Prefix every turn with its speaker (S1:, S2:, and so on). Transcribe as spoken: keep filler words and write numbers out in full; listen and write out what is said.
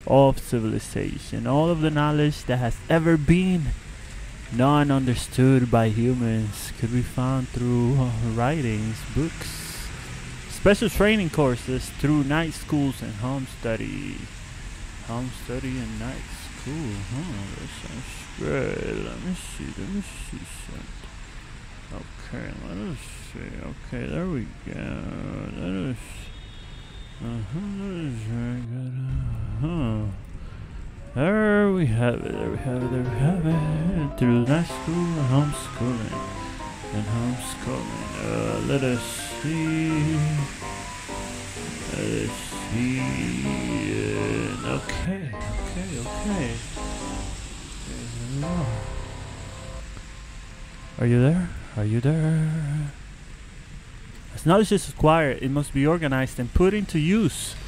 S1: of civilization. All of the knowledge that has ever been known, understood by humans, could be found through uh, writings, books, special training courses, through night schools and home study. Home study and night school, huh? That sounds good. Let me see, let me see something. Okay, let us see. Okay, there we go. That is, uh-huh, that is very good. Uh-huh. There we have it, there we have it, there we have it. Through night school and homeschooling. And homeschooling. Uh, let us see. Let us see. Uh, okay, okay, okay. Okay, are you there? Are you there? As knowledge is acquired, it must be organized and put into use.